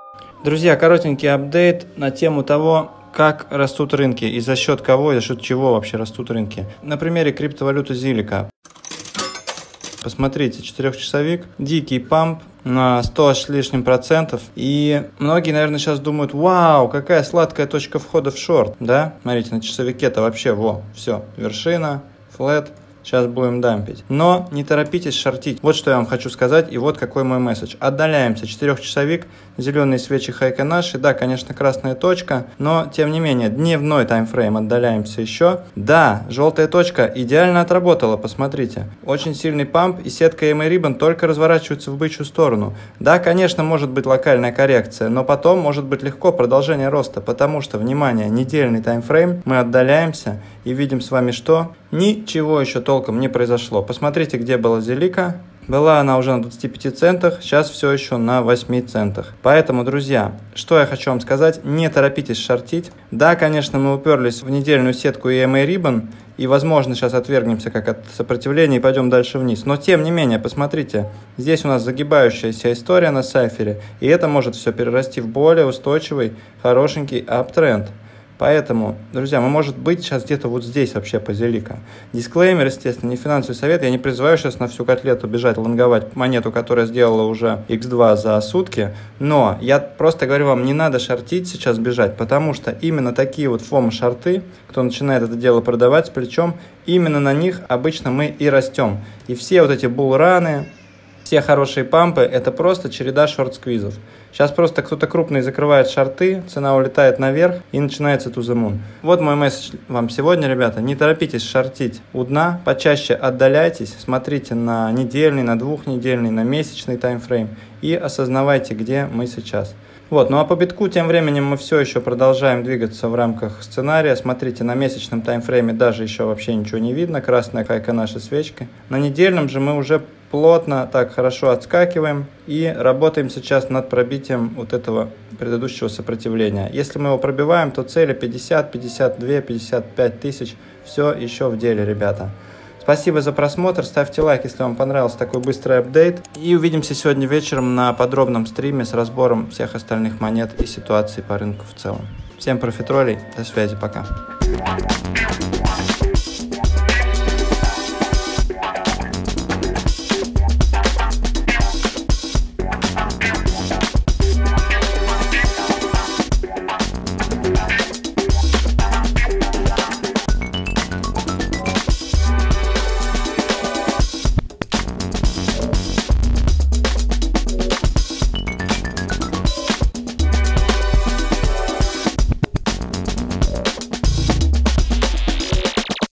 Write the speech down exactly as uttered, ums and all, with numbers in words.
Друзья, коротенький апдейт на тему того, как растут рынки и за счет кого и за счет чего вообще растут рынки. На примере криптовалюты Zilliqa. Посмотрите, четырехчасовик, дикий памп на сто с лишним процентов. И многие, наверное, сейчас думают: вау, какая сладкая точка входа в шорт, да? Смотрите, на часовике-то вообще, во, все, вершина, флэт. Сейчас будем дампить. Но не торопитесь шортить. Вот что я вам хочу сказать, и вот какой мой месседж. Отдаляемся. Четырехчасовик, зеленые свечи хайка наши. Да, конечно, красная точка, но тем не менее, дневной таймфрейм отдаляемся еще. Да, желтая точка идеально отработала, посмотрите. Очень сильный памп, и сетка эм эй Ribbon только разворачивается в бычью сторону. Да, конечно, может быть локальная коррекция, но потом может быть легко продолжение роста, потому что, внимание, недельный таймфрейм, мы отдаляемся и видим с вами что? Ничего еще толком не произошло. Посмотрите, где была Zilliqa. Была она уже на двадцати пяти центах, сейчас все еще на восьми центах. Поэтому, друзья, что я хочу вам сказать, не торопитесь шортить. Да, конечно, мы уперлись в недельную сетку и эм эй Ribbon, и, возможно, сейчас отвергнемся как от сопротивления и пойдем дальше вниз. Но, тем не менее, посмотрите, здесь у нас загибающаяся история на сайфере, и это может все перерасти в более устойчивый, хорошенький аптренд. Поэтому, друзья, мы, может быть, сейчас где-то вот здесь вообще по Zilliqa. Дисклеймер, естественно, не финансовый совет. Я не призываю сейчас на всю котлету бежать, лонговать монету, которая сделала уже икс два за сутки. Но я просто говорю вам, не надо шортить сейчас бежать, потому что именно такие вот фомо-шорты, кто начинает это дело продавать с плечом, именно на них обычно мы и растем. И все вот эти булраны, все хорошие пампы, это просто череда шорт-сквизов. Сейчас просто кто-то крупный закрывает шорты, цена улетает наверх и начинается to the moon. Вот мой месседж вам сегодня, ребята. Не торопитесь шортить у дна, почаще отдаляйтесь, смотрите на недельный, на двухнедельный, на месячный таймфрейм и осознавайте, где мы сейчас. Вот, ну а по битку тем временем мы все еще продолжаем двигаться в рамках сценария. Смотрите, на месячном таймфрейме даже еще вообще ничего не видно, красная кайка нашей свечки. На недельном же мы уже плотно, так хорошо отскакиваем и работаем сейчас над пробитием вот этого предыдущего сопротивления. Если мы его пробиваем, то цели пятьдесят, пятьдесят два, пятьдесят пять тысяч. Все еще в деле, ребята. Спасибо за просмотр, ставьте лайк, если вам понравился такой быстрый апдейт. И увидимся сегодня вечером на подробном стриме с разбором всех остальных монет и ситуаций по рынку в целом. Всем профитролей, до связи, пока.